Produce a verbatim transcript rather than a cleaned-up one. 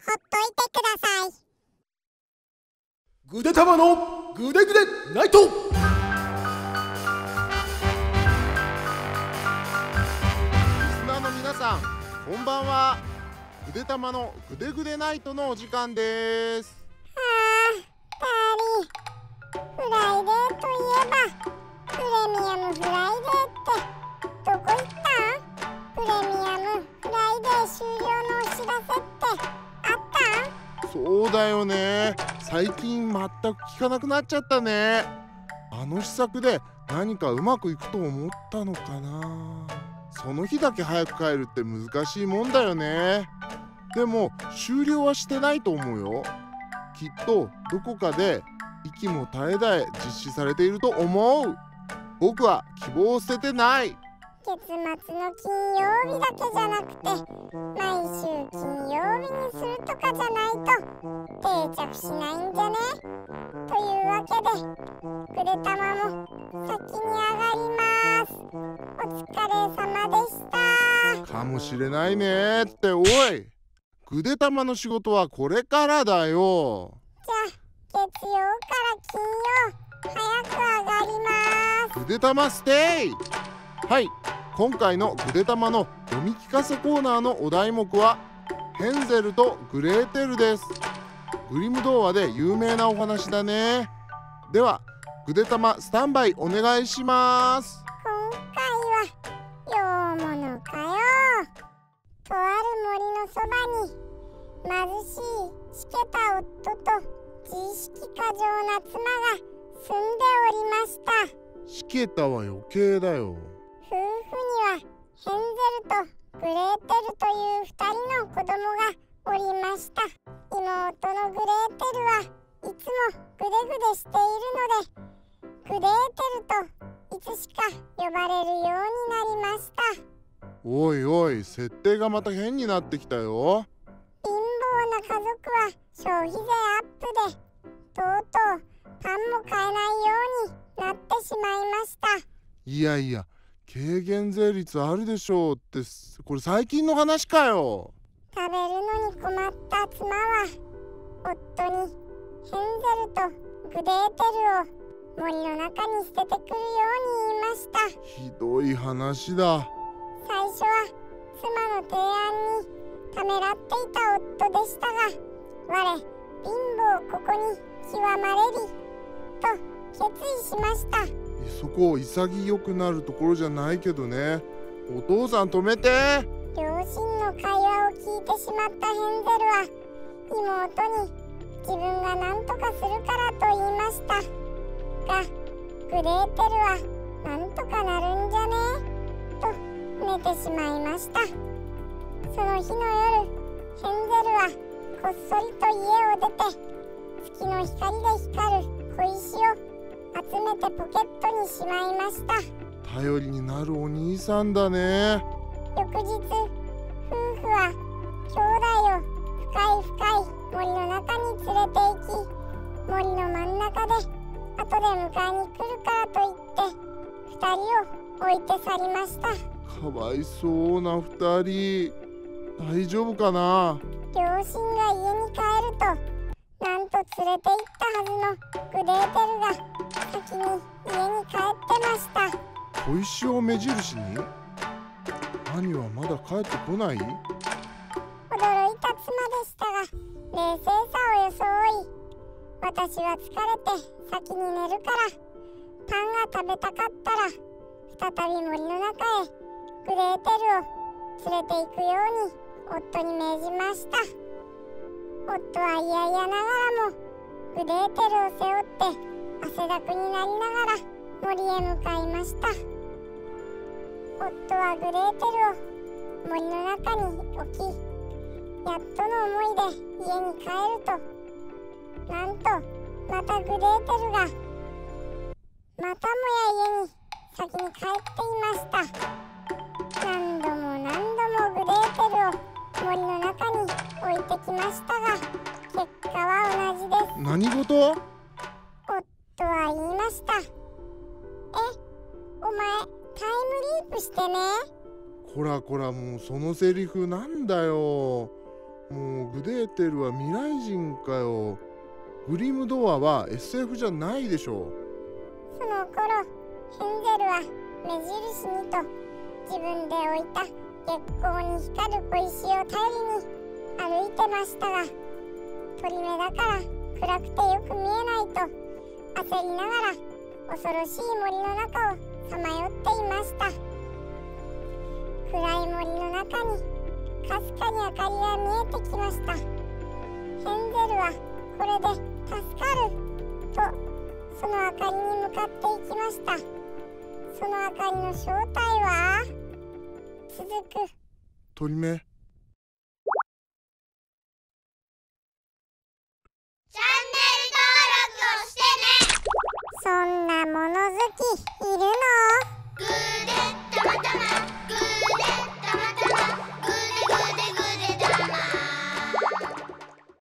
ほっといてください。 ぐでたまのぐでぐでナイト。リスナーの皆さん、こんばんは。ぐでたまのぐでぐでナイトのお時間です。 はあ、ダーリン、フライデーといえばプレミアムフライデーってどこ行ったん？プレミアムフライデー終了のお知らせってあったん？ そうだよね。最近全く聞かなくなっちゃったね。あの施策で何かうまくいくと思ったのかな。その日だけ早く帰るって難しいもんだよね。でも終了はしてないと思うよ。きっとどこかで息も絶え絶え実施されていると思う。僕は希望を捨ててない。 月末の金曜日だけじゃなくて毎週金曜日にするとかじゃないと定着しないんじゃね？というわけでぐでたまも先に上がります。お疲れ様でした。 かもしれないねって。おい、ぐでたまの仕事はこれからだよ。 じゃあ月曜から金曜早く上がります。 ぐでたまステイ。はい、今回のぐでたまの読み聞かせコーナーのお題目はヘンゼルとグレーテルです。グリム童話で有名なお話だね。ではぐでたまスタンバイお願いします。 今回は洋物かよ。とある森のそばに貧しいしけた夫と自意識過剰な妻が住んでおりました。 しけたは余計だよ。 夫婦にはヘンゼルとグレーテルというふたりの子供がおりました。妹のグレーテルはいつもグデグデしているのでグレーテルといつしか呼ばれるようになりました。 おいおい、設定がまた変になってきたよ。 貧乏な家族は消費税アップでとうとうパンも買えないようになってしまいました。 いやいや、軽減税率あるでしょうって、これ最近の話かよ。 食べるのに困った妻は夫にヘンゼルとグレーテルを森の中に捨ててくるように言いました。 ひどい話だ。 最初は妻の提案にためらっていた夫でしたが、我貧乏ここに極まれりと決意しました。 そこ潔くなるところじゃないけどね。お父さん止めて。 両親の会話を聞いてしまったヘンゼルは妹に自分が何とかするからと言いましたが、グレーテルはなんとかなるんじゃねと寝てしまいました。その日の夜、ヘンゼルはこっそりと家を出て月の光で光る小石を集めてポケットにしまいました。 頼りになるお兄さんだね。 翌日、夫婦は兄弟を深い深い森の中に連れて行き、森の真ん中で後で迎えに来るからと言って二人を置いて去りました。 かわいそうな二人。大丈夫かな。 両親が家に帰ると、なんと連れて行ったはずのグレーテルが先に家に帰ってました。 小石を目印に兄はまだ帰ってこない。 驚いた妻でしたが冷静さを装い、私は疲れて先に寝るからパンが食べたかったら再び森の中へグレーテルを連れて行くように夫に命じました。夫は嫌々ながらもグレーテルを背負って汗だくになりながら森へ向かいました。夫はグレーテルを森の中に置き、やっとの思いで家に帰ると、なんとまたグレーテルがまたもや家に先に帰っていました。何度も何度もグレーテルを森の中に置いてきましたが、結果は同じです。 何事？ 夫は言いました。え、お前タイムリープしてね。 こらこら、もうそのセリフなんだよ。 もうグデーテルは未来人かよ。グリムドアは エスエフ じゃないでしょ。 その頃ヘンゼルは目印にと自分で置いた月光に光る小石を頼りに歩いてましたが、鳥目だから暗くてよく見えないと焦りながら恐ろしい森の中をさまよっていました。暗い森の中にかすかに明かりが見えてきました。ヘンゼルはこれで助かるとその明かりに向かっていきました。その明かりの正体は続く。 鳥目。 チャンネル登録をしてね。 そんな物好きいるの？